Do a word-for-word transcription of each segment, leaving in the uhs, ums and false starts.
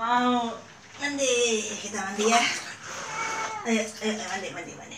Mau mandi, kita mandi ya. Ayo, ayo, ayo mandi, mandi, mandi.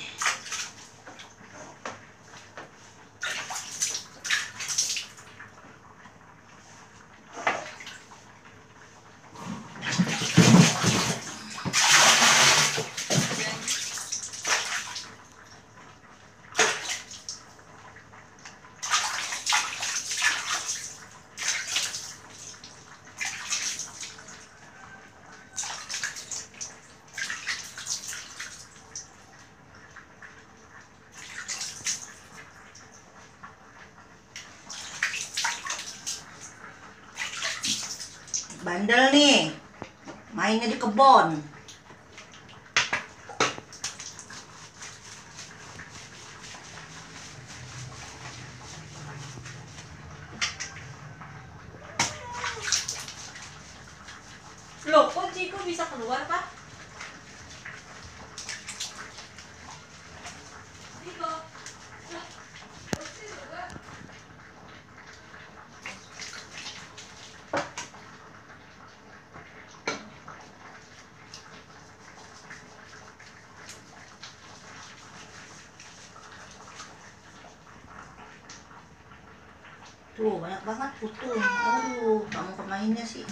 Bandel nih, mainnya di kebon. Loh, kunciku bisa keluar, Pak? Ciko. Loh, kunci juga. Tuh, banyak banget putung. Aduh, kamu pemainnya sih.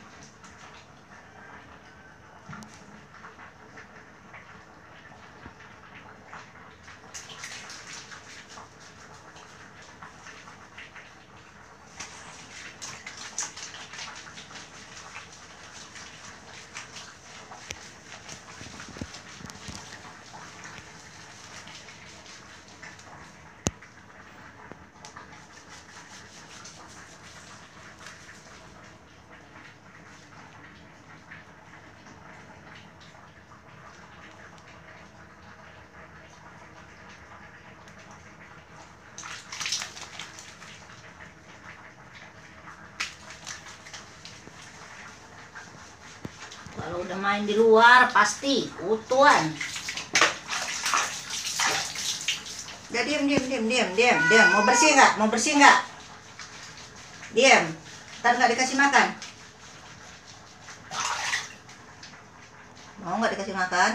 Kalau udah main di luar pasti utuhan. Udah diam, diam, diam, diam, diam, diam. Mau bersih nggak? Mau bersih nggak? Diam. Ntar nggak dikasih makan. Mau nggak dikasih makan?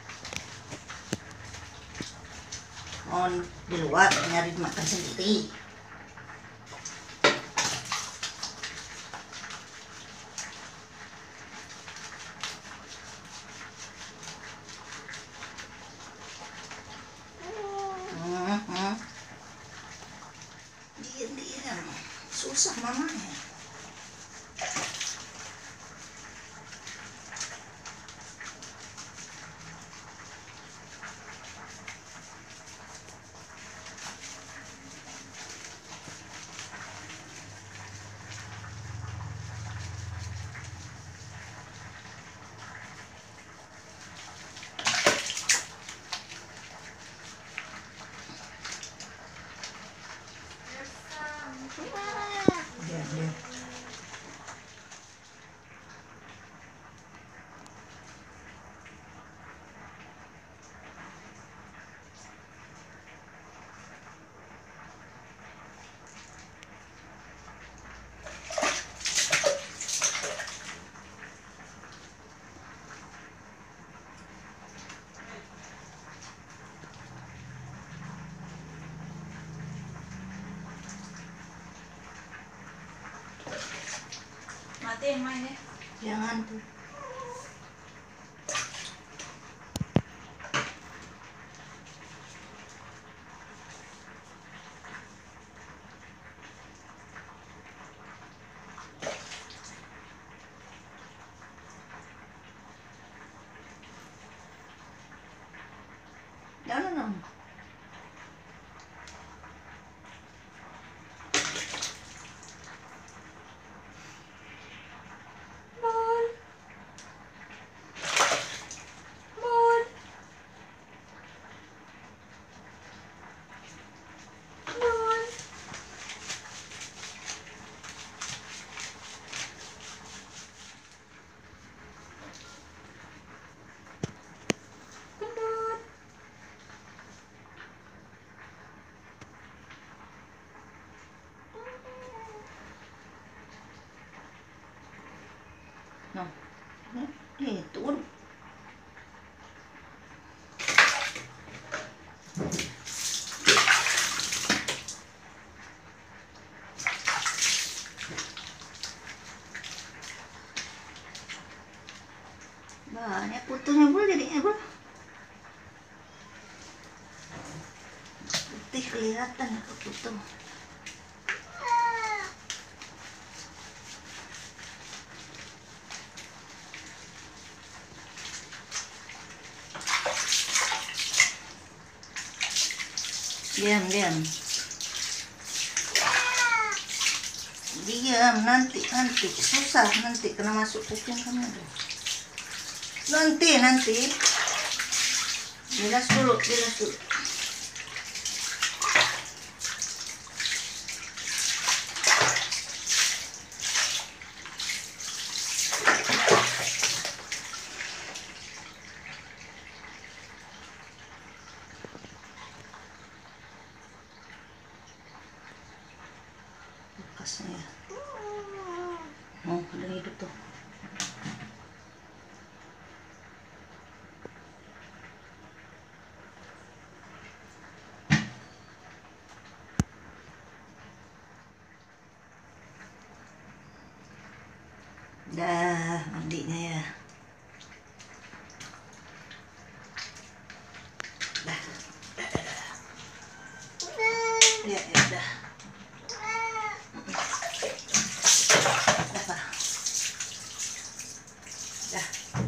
Mau di luar nyari makan sendiri. Diam-diam, susah mamanya. Diam, diam. Matiin mainnya. Jangan tuh. No, no, no. Bol. Bol. Bol. Gendut. No. Itu un. Banyak putuhnya bro jadinya bro. Putih kelihatan ya ke putuh. Diam, diam. Diam, nanti, nanti. Susah nanti kena masuk kuping kamu. Nanti, nanti. Bilas dulu, bilas dulu. Bekasnya ya. Oh, udah hidup tuh. Dah mandinya ya. Dah. Dah, dah, dah. Ya, ya udah. Dah, Pak. Dah.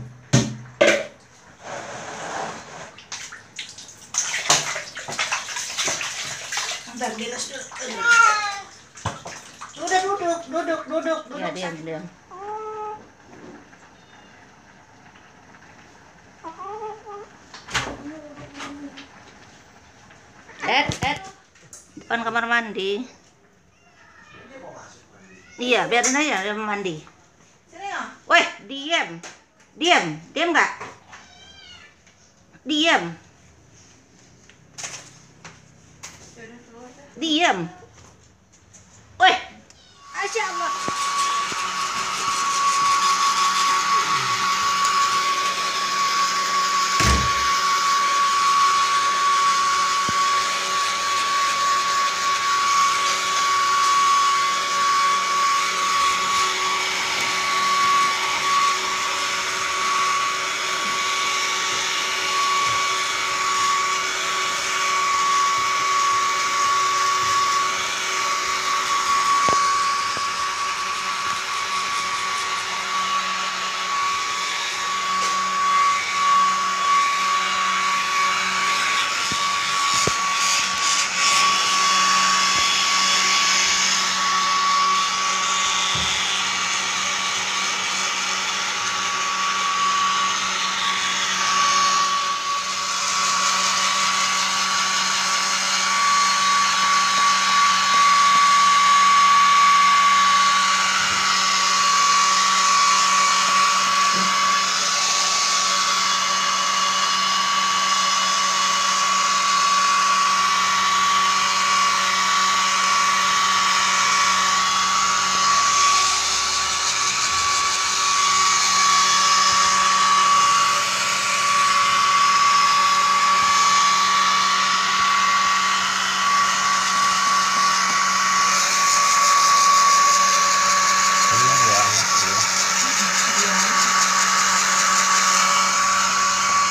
Bentar, bilas dulu. Udah duduk, duduk, duduk, duduk. Ya, diam, diam. Ed, Ed, depan kamar mandi. Iya, biarin aja dia mandi. Sini ya. Weh, diam, diam, diam nggak? Diam, Yaudah keluar deh. diam. Weh, Masya Allah.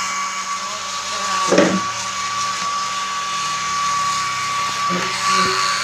Thank you.